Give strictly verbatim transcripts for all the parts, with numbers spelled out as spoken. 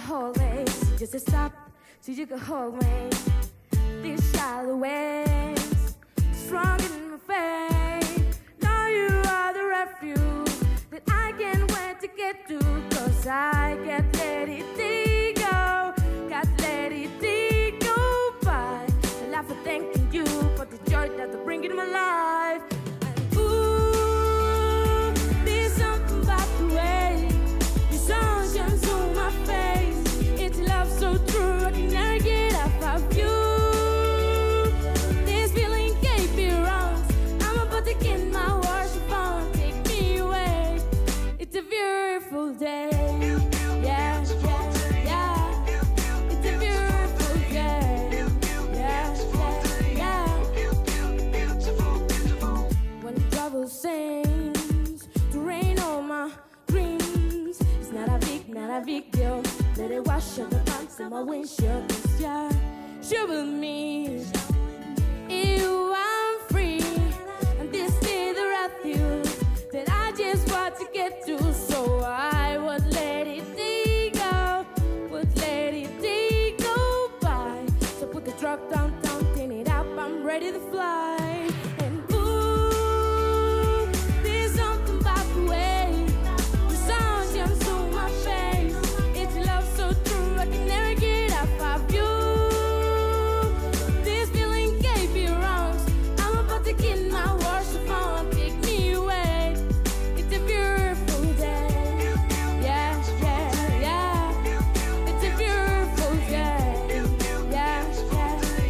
hold me, just to stop, so you can hold me. These shallow waves, strong in my faith. Now you are the refuge that I can't wait to get to. Cause I can't let it go, can't let it go by. I laugh for thanking you for the joy that you bring in my life. And ooh, there's something about the way your sun shines on my face. It's love so true, I can never get off of you. This feeling can't be wrong. I'm about to get my worship on. Take me away. It's a beautiful day. Yeah, yeah, yeah. It's a beautiful day. Yeah, yeah, yeah. When the trouble seems to rain on my dreams, it's not a big, not a big deal. Let it wash up the pants on my windshield. Cause yeah, sure with me, you I'm free. And this is the refuge that I just want to get to. So I would let it go, would let it go by. So put the truck down, down, clean it up, I'm ready to fly. And ooh, there's something about the way the sun jumps on my face. It's love so true, I can never get off of you. This feeling can't be wrong. I'm about to get my worship on. Take me away. It's a beautiful day. Yeah, yeah, yeah. It's a beautiful day. Yeah, yeah,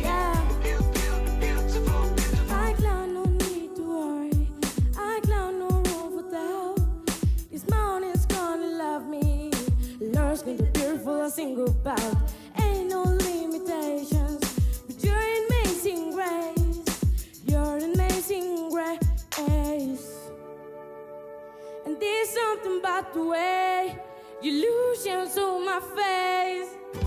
yeah. I clown, no need to worry. I clown, no room for doubt. This morning's gonna love me. Love's been the beautiful I sing about. Ain't no limitations, but you're amazing grace. You're amazing grace. And there's something about the way you lose your on my face.